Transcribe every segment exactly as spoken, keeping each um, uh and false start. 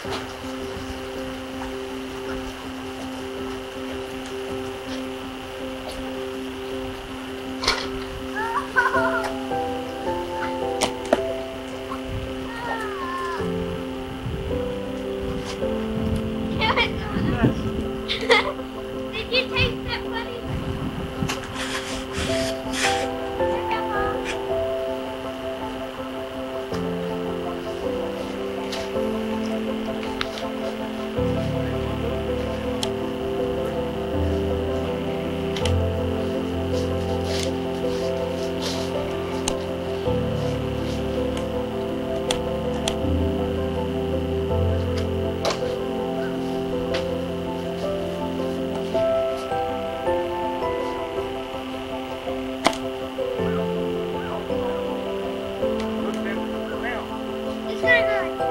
Did you taste it, buddy? It's gonna go like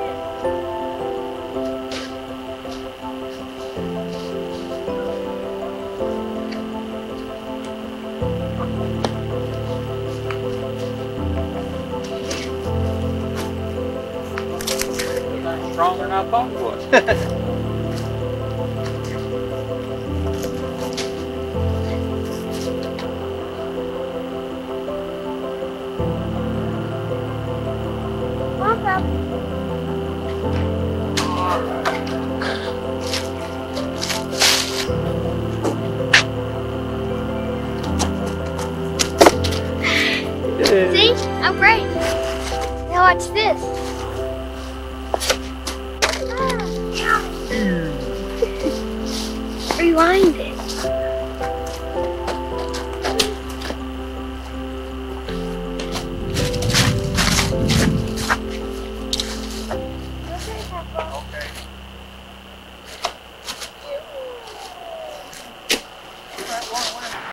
It's stronger than I thought it was. See? I'm great. Now watch this. Rewind it. Okay.